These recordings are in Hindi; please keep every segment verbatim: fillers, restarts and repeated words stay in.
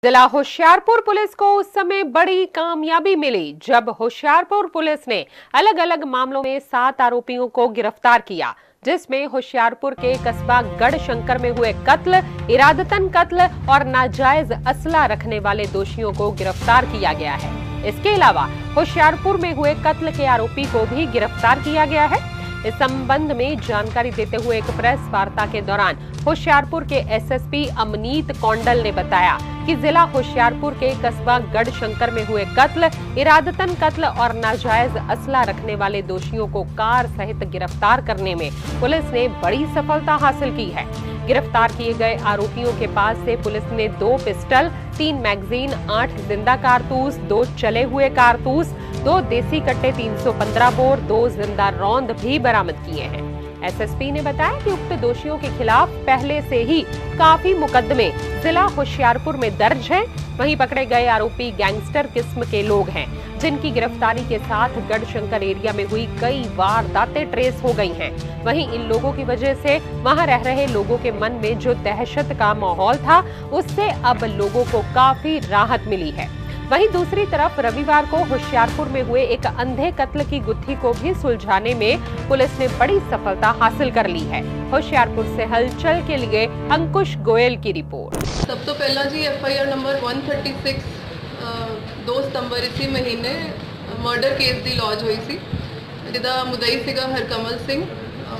जिला होशियारपुर पुलिस को उस समय बड़ी कामयाबी मिली जब होशियारपुर पुलिस ने अलग अलग मामलों में सात आरोपियों को गिरफ्तार किया, जिसमें होशियारपुर के कस्बा गढ़शंकर में हुए कत्ल, इरादतन कत्ल और नाजायज असला रखने वाले दोषियों को गिरफ्तार किया गया है। इसके अलावा होशियारपुर में हुए कत्ल के आरोपी को भी गिरफ्तार किया गया है। इस संबंध में जानकारी देते हुए एक प्रेस वार्ता के दौरान होशियारपुर के एसएसपी अमनीत कौंडल ने बताया कि जिला होशियारपुर के कस्बा गढ़शंकर में हुए कत्ल, इरादतन कत्ल और नाजायज असला रखने वाले दोषियों को कार सहित गिरफ्तार करने में पुलिस ने बड़ी सफलता हासिल की है। गिरफ्तार किए गए आरोपियों के पास से पुलिस ने दो पिस्टल, तीन मैगजीन, आठ जिंदा कारतूस, दो चले हुए कारतूस, दो देसी कट्टे तीन सौ पंद्रह बोर, दो जिंदा रौंद भी बरामद किए हैं। एसएसपी ने बताया कि उक्त दोषियों के खिलाफ पहले से ही काफी मुकदमे जिला होशियारपुर में दर्ज हैं। वहीं पकड़े गए आरोपी गैंगस्टर किस्म के लोग हैं, जिनकी गिरफ्तारी के साथ गढ़शंकर एरिया में हुई कई वारदातें ट्रेस हो गई हैं। वहीं इन लोगों की वजह से वहां रह रहे लोगों के मन में जो दहशत का माहौल था, उससे अब लोगों को काफी राहत मिली है। वहीं दूसरी तरफ रविवार को होशियारपुर में हुए एक अंधे कत्ल की गुत्थी को भी सुलझाने में पुलिस ने बड़ी सफलता हासिल कर ली है। होशियारपुर से हलचल के लिए अंकुश गोयल की रिपोर्ट। सब तो पहला जी एफ आई आर नंबर एक सौ छत्तीस दो सितंबर इसी महीने मर्डर केस दी लॉज हुई सी, जिहदा मुदई सीगा हरकमल सिंह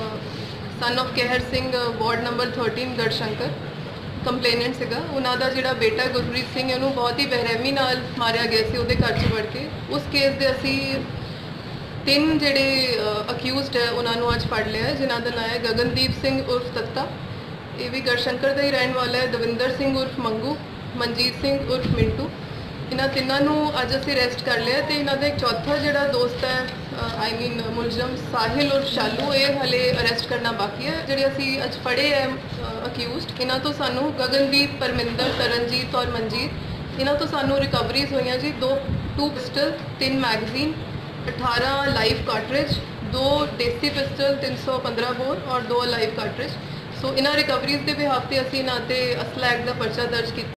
सन ऑफ कहर सिंह, वार्ड नंबर तेरह गढ़शंकर। कंप्लेनेंट सीगा उन्हां दा जिहड़ा बेटा गुरप्रीत सिंह, उन्होंने बहुत ही बेरहमी नाल मारिया गया सी उहदे घर च वड़ के। उस केस दे असी तीन जिहड़े अक्यूज्ड है उन्होंने अज फड़ लिया, जिन्हां दा नाम है गगनदीप सिंह उर्फ तत्ता, ये भी गढ़शंकर का ही रहने वाला है, दविंदर सिंह उर्फ मंगू, मनजीत सिंह उर्फ मिंटू। इन्हां तिन्हां नूं अज असी अरेस्ट कर लिया। तो इन्हां दा एक चौथा जिहड़ा दोस्त है आई मीन मुलजम साहिल उर्फ शालू, ये हले अरेस्ट करना बाकी है। जिहड़े असी अज फड़े है अक्यूज्ड, इन्हां तो सानू गगनदीप, परमिंदर, तरनजीत और मनजीत, इन्हां तो सानू रिकवरीज हुई जी दो टू पिस्टल, तीन मैगजीन, अठारह लाइव कार्ट्रिज, दो देसी पिस्टल तीन सौ पंद्रह बोर और दो लाइव कार्ट्रिज। सो इन्हां रिकवरीज के बिहाफ से असी इन्हां ते असला एक्ट का परचा दर्ज किया।